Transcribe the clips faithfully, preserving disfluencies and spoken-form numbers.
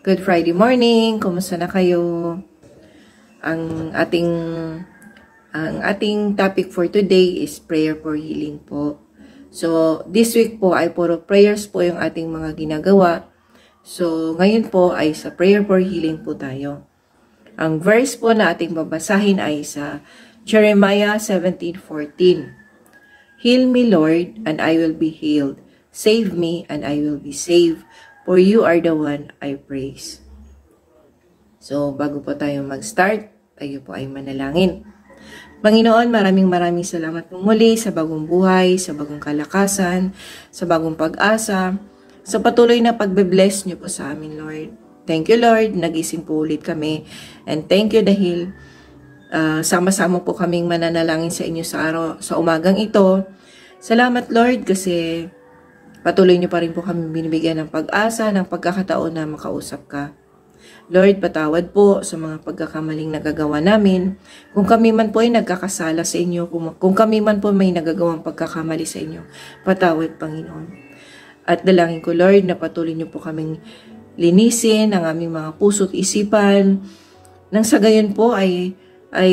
Good Friday morning. Kumusta na kayo? Ang ating ang ating topic for today is prayer for healing po. So, this week po ay puro prayers po yung ating mga ginagawa. So, ngayon po ay sa prayer for healing po tayo. Ang verse po na ating babasahin ay sa Jeremiah seventeen fourteen. Heal me, Lord, and I will be healed. Save me, and I will be saved. For you are the one I praise. So, bago po tayo mag-start, tayo po ay manalangin. Panginoon, maraming maraming salamat po muli sa bagong buhay, sa bagong kalakasan, sa bagong pag-asa, sa patuloy na pagbe-bless niyo po sa amin, Lord. Thank you, Lord. Nagising po ulit kami. And thank you dahil uh, sama-sama po kaming mananalangin sa inyo sa araw, sa umagang ito. Salamat, Lord, kasi patuloy niyo pa rin po kami binibigyan ng pag-asa, ng pagkakataon na makausap ka. Lord, patawad po sa mga pagkakamaling nagagawa namin. Kung kami man po ay nagkakasala sa inyo, kung, kung kami man po may nagagawang pagkakamali sa inyo, patawad, Panginoon. At dalangin ko, Lord, na patuloy niyo po kaming linisin ang aming mga puso't isipan. Nang sa gayon po ay, ay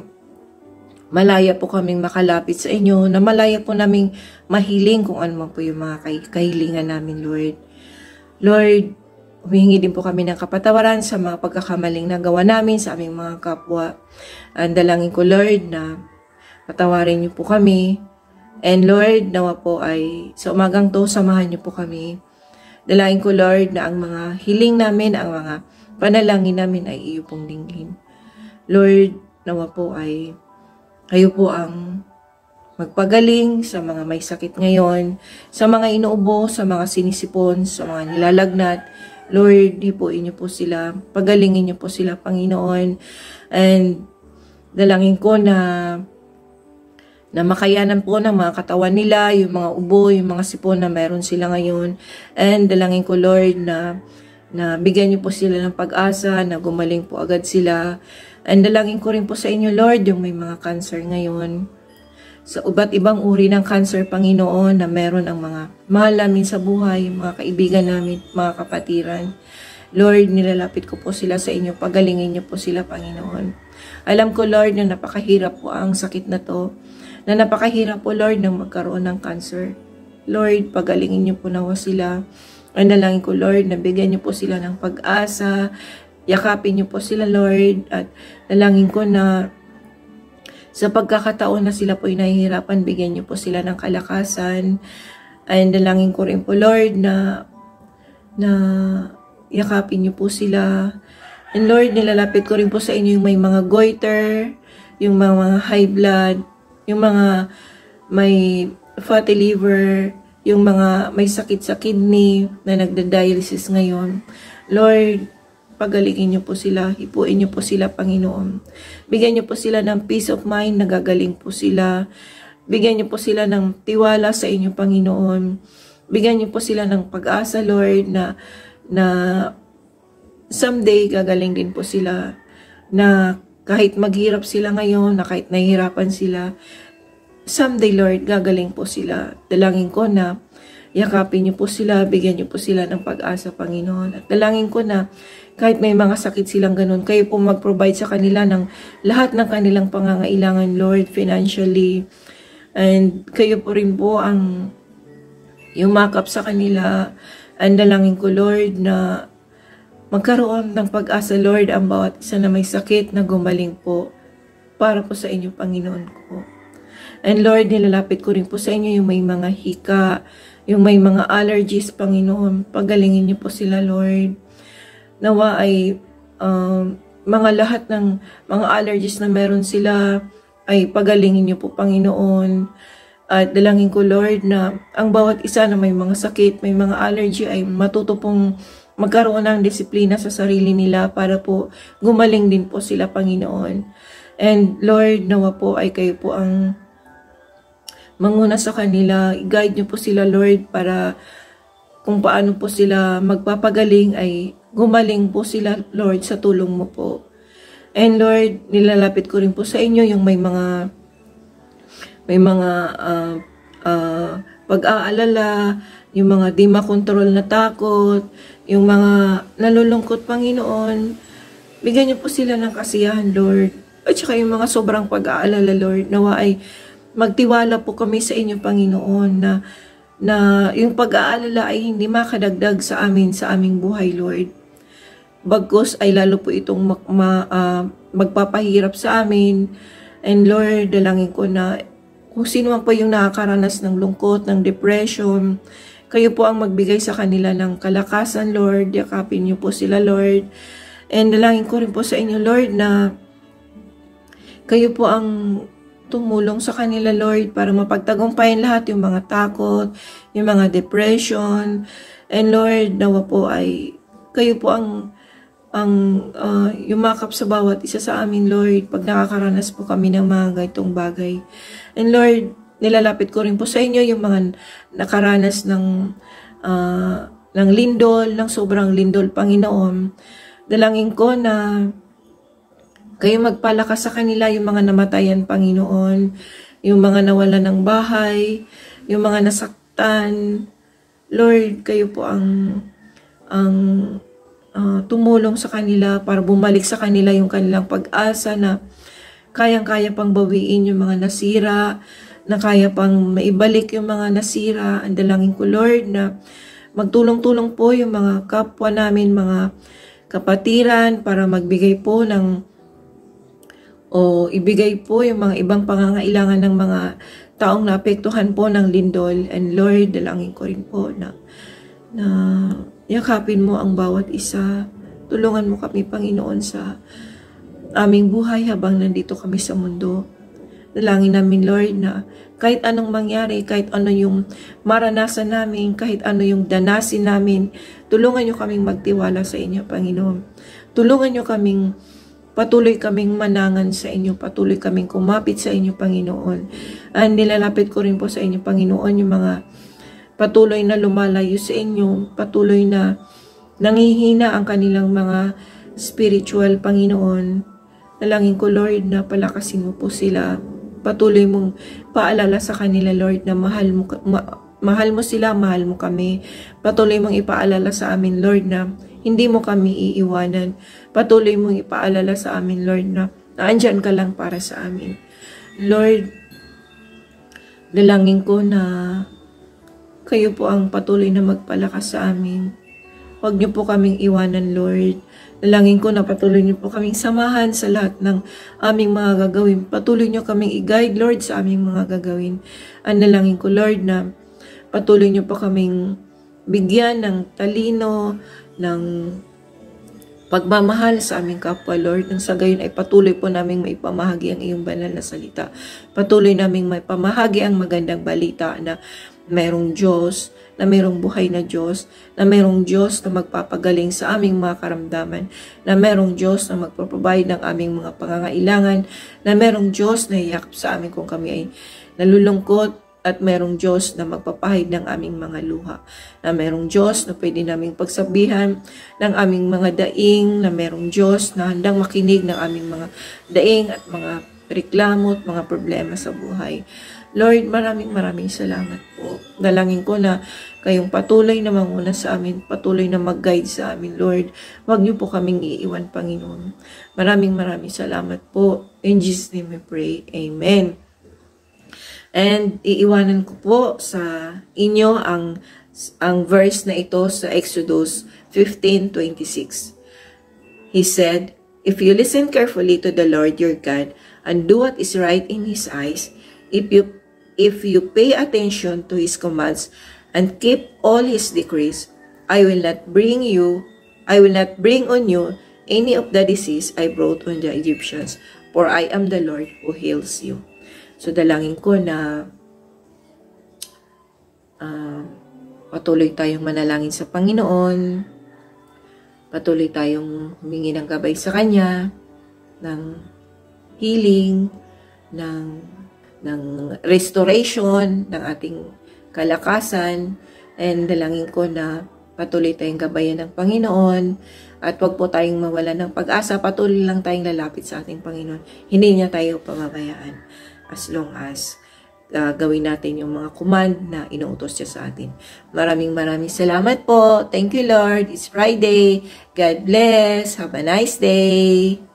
malaya po kaming makalapit sa inyo, na malaya po naming mahiling kung ano man po yung mga kahilingan namin, Lord. Lord, humingi din po kami ng kapatawaran sa mga pagkakamaling nagawa namin sa aming mga kapwa. Ang dalangin ko, Lord, na patawarin niyo po kami. And Lord, nawa po ay sa umagang to, samahan niyo po kami. Dalangin ko, Lord, na ang mga hiling namin, ang mga panalangin namin ay iyo pong dinggin. Lord, nawa po ay kayo po ang magpagaling sa mga may sakit ngayon, sa mga inuubo, sa mga sinisipon, sa mga nilalagnat. Lord, di po inyo po sila, pagalingin niyo po sila, Panginoon. And dalangin ko na na makayanan po ng mga katawan nila, yung mga ubo, yung mga sipon na meron sila ngayon. And dalangin ko, Lord, na na bigyan niyo po sila ng pag-asa, na gumaling po agad sila. And dalangin ko rin po sa inyo, Lord, yung may mga cancer ngayon. Sa iba't ibang uri ng cancer, Panginoon, na meron ang mga mahal namin sa buhay, mga kaibigan namin, mga kapatiran. Lord, nilalapit ko po sila sa inyo, pagalingin niyo po sila, Panginoon. Alam ko, Lord, na napakahirap po ang sakit na to, na napakahirap po, Lord, na magkaroon ng cancer. Lord, pagalingin niyo po nawa sila. Ang dalangin ko, Lord, na bigyan niyo po sila ng pag-asa, yakapin niyo po sila, Lord, at dalangin ko na sa pagkakataon na sila po ay nahihirapan, bigyan niyo po sila ng kalakasan. And dalangin ko rin po, Lord, na, na yakapin niyo po sila. And Lord, nilalapit ko rin po sa inyo yung may mga goiter, yung mga, mga high blood, yung mga may fatty liver, yung mga may sakit sa kidney na nagda-dialysis ngayon. Lord, pagalingin niyo po sila, hipuin niyo po sila, Panginoon. Bigyan niyo po sila ng peace of mind, nagagaling po sila. Bigyan niyo po sila ng tiwala sa inyo, Panginoon. Bigyan niyo po sila ng pag-asa, Lord, na, na someday gagaling din po sila. Na kahit maghirap sila ngayon, na kahit nahihirapan sila, someday, Lord, gagaling po sila. Dalangin ko na yakapin niyo po sila, bigyan niyo po sila ng pag-asa, Panginoon. At dalangin ko na kahit may mga sakit silang ganun, kayo po mag-provide sa kanila ng lahat ng kanilang pangangailangan, Lord, financially. And kayo po rin po ang yumakap sa kanila. And dalangin ko, Lord, na magkaroon ng pag-asa, Lord, ang bawat isa na may sakit na gumaling po para po sa inyo, Panginoon ko. And Lord, nilalapit ko rin po sa inyo yung may mga hika, yung may mga allergies, Panginoon. Pagalingin niyo po sila, Lord. Nawa ay um, mga lahat ng mga allergies na meron sila ay pagalingin niyo po, Panginoon. At dalangin ko, Lord, na ang bawat isa na may mga sakit, may mga allergy ay matuto pong magkaroon ng disiplina sa sarili nila para po gumaling din po sila, Panginoon. And Lord, nawa po ay kayo po ang manguna sa kanila. I-guide niyo po sila, Lord, para kung paano po sila magpapagaling ay gumaling po sila, Lord, sa tulong mo po. And Lord, nilalapit ko rin po sa inyo yung may mga may mga uh, uh, pag-aalala, yung mga di makontrol na takot, yung mga nalulungkot, Panginoon. Bigyan niyo po sila ng kasiyahan, Lord. At saka yung mga sobrang pag-aalala, Lord, nawa ay magtiwala po kami sa inyo, Panginoon, na, na yung pag-aalala ay hindi makadagdag sa amin, sa aming buhay, Lord. Bagkus ay lalo po itong mag, ma, uh, magpapahirap sa amin. And Lord, dalangin ko na kung sino man po yung nakakaranas ng lungkot, ng depression, kayo po ang magbigay sa kanila ng kalakasan, Lord. Yakapin niyo po sila, Lord. And dalangin ko rin po sa inyo, Lord, na kayo po ang tumulong sa kanila, Lord, para mapagtagumpayan lahat yung mga takot, yung mga depression. And Lord, nawa po ay kayo po ang ang uh, yumakap sa bawat isa sa amin, Lord, pag nakakaranas po kami ng mga gaitong bagay. And Lord, nilalapit ko rin po sa inyo yung mga nakaranas ng, uh, ng lindol, ng sobrang lindol, Panginoon. Dalangin ko na kayo magpalakas sa kanila, yung mga namatayan, Panginoon, yung mga nawalan ng bahay, yung mga nasaktan. Lord, kayo po ang ang uh, tumulong sa kanila para bumalik sa kanila yung kanilang pag-asa na kayang-kaya pang bawiin yung mga nasira, na kaya pang maibalik yung mga nasira. Ang dalangin ko, Lord, na magtulong-tulong po yung mga kapwa namin, mga kapatiran, para magbigay po ng o ibigay po yung mga ibang pangangailangan ng mga taong naapektuhan po ng lindol. And Lord, dalangin ko rin po na, na yakapin mo ang bawat isa. Tulungan mo kami, Panginoon, sa aming buhay habang nandito kami sa mundo. Dalangin namin, Lord, na kahit anong mangyari, kahit ano yung maranasan namin, kahit ano yung danasin namin, tulungan nyo kaming magtiwala sa inyo, Panginoon. Tulungan nyo kaming, patuloy kaming manangan sa inyo, patuloy kaming kumapit sa inyo, Panginoon. And nilalapit ko rin po sa inyo, Panginoon, yung mga patuloy na lumalayo sa inyo, patuloy na nangihina ang kanilang mga spiritual, Panginoon. Dalangin ko, Lord, na palakasin mo po sila. Patuloy mong paalala sa kanila, Lord, na mahal mo, ma, mahal mo sila, mahal mo kami. Patuloy mong ipaalala sa amin, Lord, na hindi mo kami iiwanan. Patuloy mong ipaalala sa amin, Lord, na naandyan ka lang para sa amin. Lord, dalangin ko na kayo po ang patuloy na magpalakas sa amin. Huwag niyo po kaming iwanan, Lord. Dalangin ko na patuloy niyo po kaming samahan sa lahat ng aming mga gagawin. Patuloy niyo kaming i-guide, Lord, sa aming mga gagawin. Ang dalangin ko, Lord, na patuloy niyo po kaming bigyan ng talino, ng pagmamahal sa aming kapwa, Lord. Nang sa gayon ay patuloy po naming maipamahagi ang iyong banal na salita. Patuloy naming maipamahagi ang magandang balita na mayroong Diyos, na mayroong buhay na Diyos, na mayroong Diyos na magpapagaling sa aming mga karamdaman, na mayroong Diyos na magpaprovide ng aming mga pangangailangan, na mayroong Diyos na iyakap sa amin kung kami ay nalulungkot, at mayroong Diyos na magpapahid ng aming mga luha, na mayroong Diyos na pwede naming pagsabihan ng aming mga daing, na mayroong Diyos na handang makinig ng aming mga daing at mga reklamo at mga problema sa buhay. Lord, maraming maraming salamat po. Dalangin ko na kayong patuloy na manguna sa amin, patuloy na mag-guide sa amin, Lord. Huwag niyo po kaming iiwan, Panginoon. Maraming maraming salamat po. In Jesus' name we pray. Amen. And iiwanan ko po sa inyo ang, ang verse na ito sa Exodus fifteen twenty-six. He said, "If you listen carefully to the Lord your God and do what is right in His eyes, if you If you pay attention to His commands and keep all His decrees, I will not bring you, I will not bring on you any of the disease I brought on the Egyptians, for I am the Lord who heals you." So dalangin ko na uh, patuloy tayong manalangin sa Panginoon, patuloy tayong humingi ng gabay sa Kanya, ng healing, ng ng restoration ng ating kalakasan, and dalangin ko na patuloy tayong gabayan ng Panginoon at wag po tayong mawala ng pag-asa, patuloy lang tayong lalapit sa ating Panginoon. Hindi niya tayo pamabayaan as long as uh, gawin natin yung mga command na inuutos siya sa atin. Maraming maraming salamat po. Thank you, Lord. It's Friday. God bless. Have a nice day.